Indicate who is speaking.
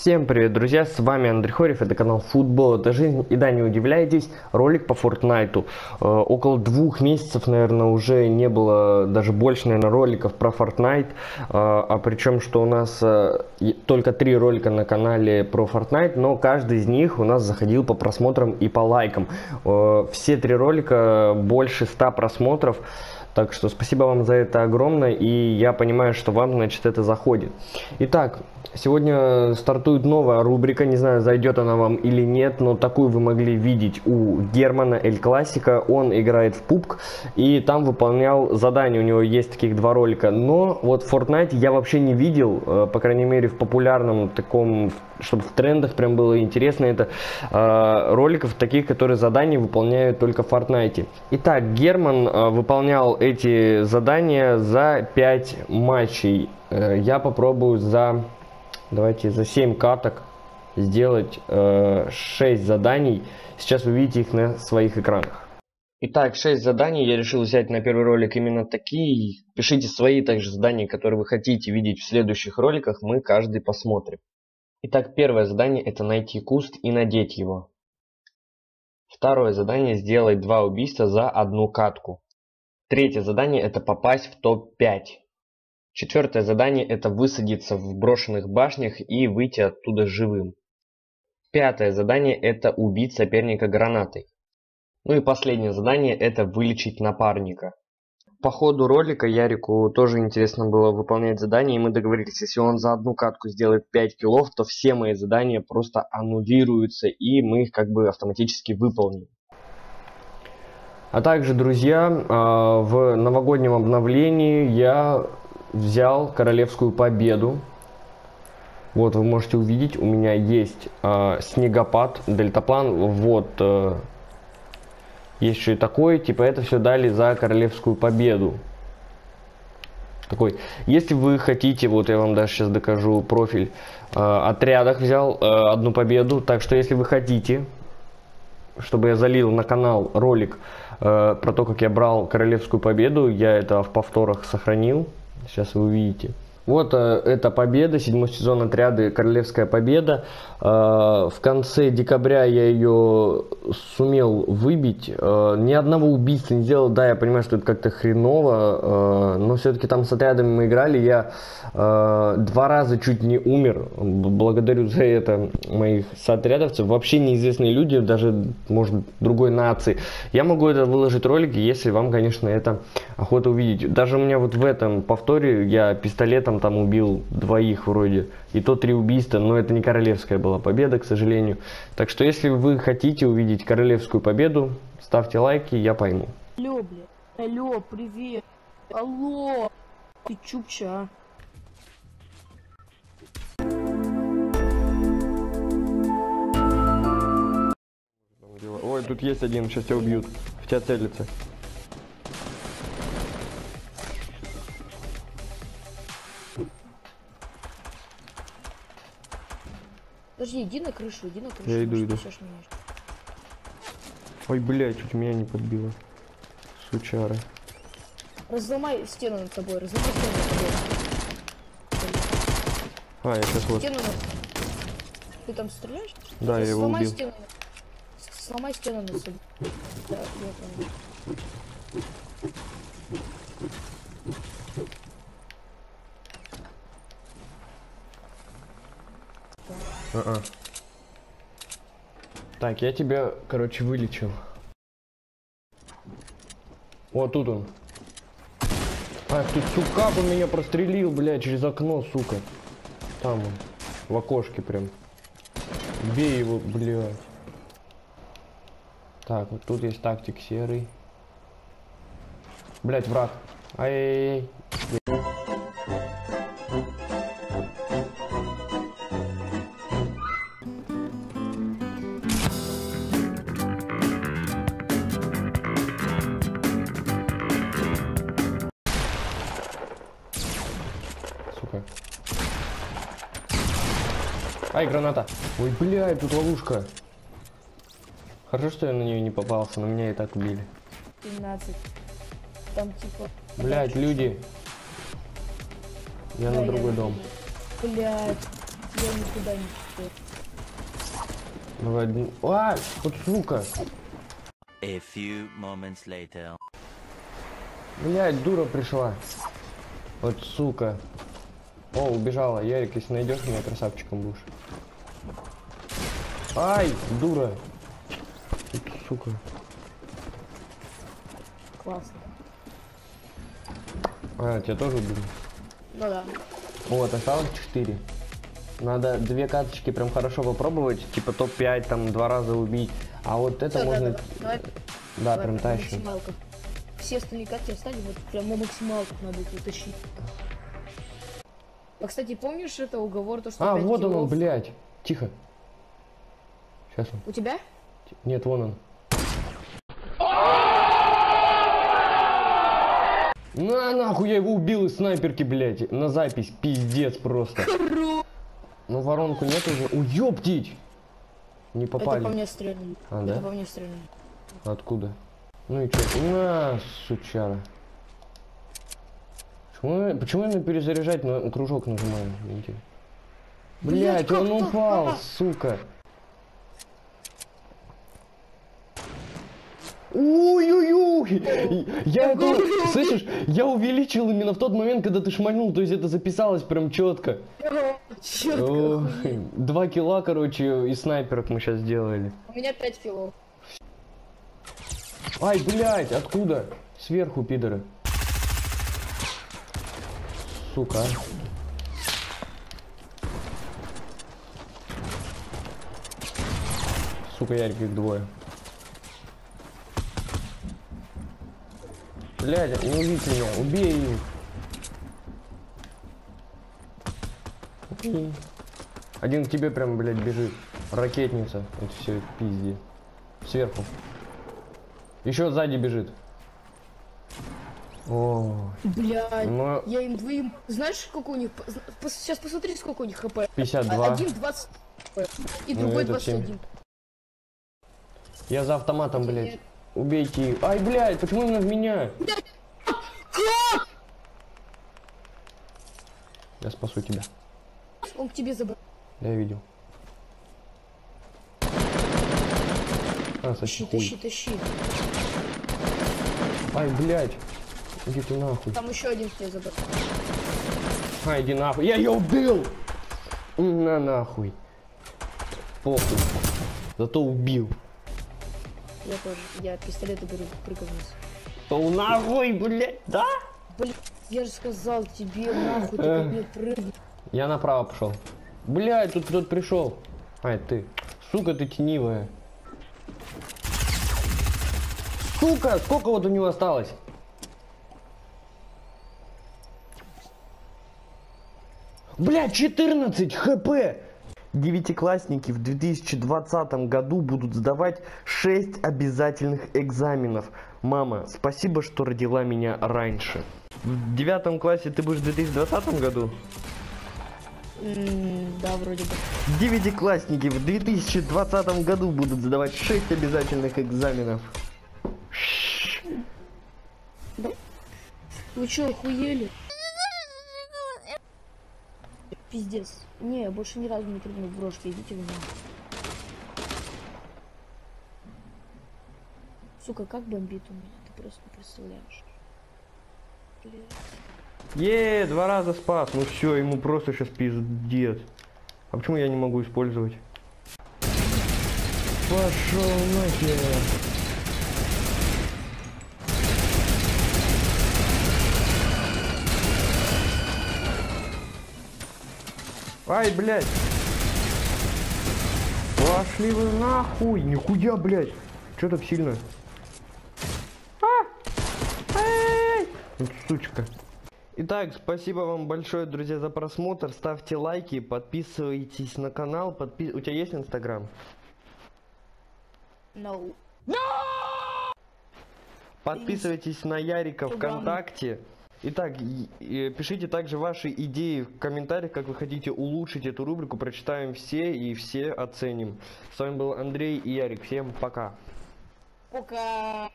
Speaker 1: Всем привет, друзья, с вами Андрей Хорев, это канал Футбол, это жизнь, и да, не удивляйтесь, ролик по Фортнайту. Около 2 месяцев, наверное, уже не было, даже больше, наверное, роликов про Фортнайт, а причем, что у нас только 3 ролика на канале про Фортнайт, но каждый из них у нас заходил по просмотрам и по лайкам. Все 3 ролика больше 100 просмотров. Так что спасибо вам за это огромное, и я понимаю, что вам, значит, это заходит. Итак, сегодня стартует новая рубрика, не знаю, зайдет она вам или нет, но такую вы могли видеть у Германа Эль Классика. Он играет в PUBG, и там выполнял задания, у него есть таких 2 ролика. Но вот в Fortnite я вообще не видел, по крайней мере в популярном таком, чтобы в трендах прям было интересно, это роликов таких, которые задания выполняют только в Fortnite. Итак, Герман выполнял эти задания за 5 матчей. Я попробую за 7 каток сделать 6 заданий. Сейчас вы видите их на своих экранах. Итак, 6 заданий. Я решил взять на первый ролик именно такие. Пишите свои также задания, которые вы хотите видеть в следующих роликах. Мы каждый посмотрим. Итак, первое задание — это найти куст и надеть его. Второе задание — сделать 2 убийства за 1 катку. Третье задание — это попасть в топ-5. Четвертое задание — это высадиться в брошенных башнях и выйти оттуда живым. Пятое задание — это убить соперника гранатой. Ну и последнее задание — это вылечить напарника. По ходу ролика Ярику тоже интересно было выполнять задания, и мы договорились, если он за 1 катку сделает 5 киллов, то все мои задания просто аннулируются, и мы их как бы автоматически выполним. А также, друзья, в новогоднем обновлении я взял королевскую победу. Вот вы можете увидеть, у меня есть снегопад, дельтаплан, вот есть еще и такой, типа это все дали за королевскую победу. Такой, если вы хотите, вот я вам даже сейчас докажу профиль, отрядах взял 1 победу, так что если вы хотите, чтобы я залил на канал ролик про то, как я брал королевскую победу, я это в повторах сохранил, сейчас вы увидите. Вот эта победа, 7-й сезон отряды Королевская победа. В конце декабря я ее сумел выбить. Ни одного убийства не сделал. Да, я понимаю, что это как-то хреново, но все-таки там с отрядами мы играли. Я 2 раза чуть не умер. Благодарю за это моих соотрядовцев. Вообще неизвестные люди, даже, может, другой нации. Я могу это выложить ролики, если вам, конечно, это охота увидеть. Даже у меня вот в этом повторе я пистолетом там убил 2 вроде, и то 3 убийства, но это не королевская была победа, к сожалению. Так что если вы хотите увидеть королевскую победу, ставьте лайки, я пойму.
Speaker 2: Алло, блядь. Алло, привет. Алло. Ты чукча.
Speaker 1: Ой, тут есть один, сейчас тебя убьют. В тебя целится.
Speaker 2: Подожди, иди на крышу, иди на крышу.
Speaker 1: Я иду.
Speaker 2: Меня.
Speaker 1: Ой, блядь, чуть меня не подбило. Сучара.
Speaker 2: Разломай стену над собой, разломай стену над собой.
Speaker 1: А, я сейчас вот.
Speaker 2: Стену над... Ты там стреляешь?
Speaker 1: Да, я его убил.
Speaker 2: Сломай стену над собой. Да, я понял.
Speaker 1: Так, я тебя, короче, вылечил. Вот тут он. Ах, тут сукап, он меня прострелил, блядь, через окно, сука. Там он, в окошке прям. Бей его, блядь. Так, вот тут есть тактик серый. Блядь, враг. Ай-яй-яй. Ай, граната. Ой, блядь, тут ловушка. Хорошо, что я на нее не попался, но меня и так убили.
Speaker 2: 15. Там типа...
Speaker 1: Блядь, люди. Я на другой дом.
Speaker 2: Блядь. Я никуда не чувствую.
Speaker 1: Давай один. А, вот сука.
Speaker 3: A few moments later.
Speaker 1: Блядь, дура пришла. Вот сука. О, убежала. Ярик, если найдешь меня, красавчиком будешь. Ай, дура. Вот сука.
Speaker 2: Классно.
Speaker 1: А, тебя тоже убили?
Speaker 2: Ну да.
Speaker 1: Вот, осталось 4. Надо 2 карточки прям хорошо попробовать, типа топ-5, там 2 раза убить. А вот это
Speaker 2: Всё,
Speaker 1: можно...
Speaker 2: Давай,
Speaker 1: Да,
Speaker 2: давай
Speaker 1: прям
Speaker 2: на
Speaker 1: тащим.
Speaker 2: максималках. Все остальные карты оставим, вот прям на максималках надо их утащить. А, кстати, помнишь это уговор, то, что
Speaker 1: А,
Speaker 2: 5
Speaker 1: вот он,
Speaker 2: киллов?
Speaker 1: блядь. Тихо. Сейчас он.
Speaker 2: У тебя?
Speaker 1: Нет, вон он. На нахуй, я его убил из снайперки, блядь. На запись, пиздец просто. Ну воронку нет уже. Ой, ёптить! Не попали.
Speaker 2: Это по мне стреляли.
Speaker 1: А,
Speaker 2: Это
Speaker 1: да?
Speaker 2: по мне стреляли.
Speaker 1: Откуда? Ну и чё? На, сучара. Почему я на перезаряжать на кружок нажимаю? Блять,
Speaker 2: как
Speaker 1: он
Speaker 2: так?
Speaker 1: упал, сука. Ой-ой-ой! Я это, слышишь, я увеличил именно в тот момент, когда ты шмальнул, то есть это записалось прям четко.
Speaker 2: Чётко.
Speaker 1: 2 килла, короче, и снайперок мы сейчас сделали.
Speaker 2: У меня 5 киллов.
Speaker 1: Ай, блядь, откуда? Сверху, пидоры. Сука. Сука, Ярик, их двое. Блядь, не убить меня, убей их. Окей. Один к тебе прям, блядь, бежит. Ракетница. Это все пизде. Сверху. Еще сзади бежит. О,
Speaker 2: Блядь,
Speaker 1: но
Speaker 2: я им двоим... Знаешь, сколько у них... Сейчас посмотри, сколько у них хп.
Speaker 1: 52.
Speaker 2: Один 20 хп. И
Speaker 1: Ну,
Speaker 2: другой
Speaker 1: этот
Speaker 2: 21.
Speaker 1: Я за автоматом, блядь.
Speaker 2: Нет.
Speaker 1: Убейте их. Ай, блядь, почему именно в меня? Я спасу тебя.
Speaker 2: Он к тебе забрал.
Speaker 1: Я видел. А,
Speaker 2: Тащи,
Speaker 1: сосед.
Speaker 2: тащи, тащи.
Speaker 1: Ай, блядь. Иди ты нахуй.
Speaker 2: Там еще один к тебе забрал.
Speaker 1: Ай, иди нахуй. Я ее убил. На нахуй. Похуй. Зато убил.
Speaker 2: Я тоже. Я пистолет беру, прыгаю вниз.
Speaker 1: Пол нахуй, блядь, да?
Speaker 2: Блин, я же сказал тебе, нахуй, ты ко мне прыгай.
Speaker 1: Я направо пошел. Блядь, тут кто-то пришел. Ай, ты. Сука, ты тенивая. Сука, сколько вот у него осталось? Блядь, 14 хп. Девятиклассники в 2020 году будут сдавать 6 обязательных экзаменов. Мама, спасибо, что родила меня раньше. В 9 классе ты будешь в 2020 году?
Speaker 2: Да, вроде бы.
Speaker 1: Девятиклассники в 2020 году будут сдавать 6 обязательных экзаменов.
Speaker 2: Вы чё, охуели? Пиздец. Не, я больше ни разу не прыгну в брошки, идите вы нахуй. Сука, как бомбит у меня, ты просто не представляешь. Блядь.
Speaker 1: 2 раза спас. Ну все, ему просто сейчас пиздец. А почему я не могу использовать? Пошел нахер. Ай, блядь. Пошли вы нахуй. Нихуя, блядь. Чё так сильно? Ай! Сучка. Итак, спасибо вам большое, друзья, за просмотр. Ставьте лайки, подписывайтесь на канал. У тебя есть Инстаграм?
Speaker 2: No.
Speaker 1: Подписывайтесь на Ярика ВКонтакте. Итак, пишите также ваши идеи в комментариях, как вы хотите улучшить эту рубрику. Прочитаем все и все оценим. С вами был Андрей и Ярик. Всем пока.
Speaker 2: Пока.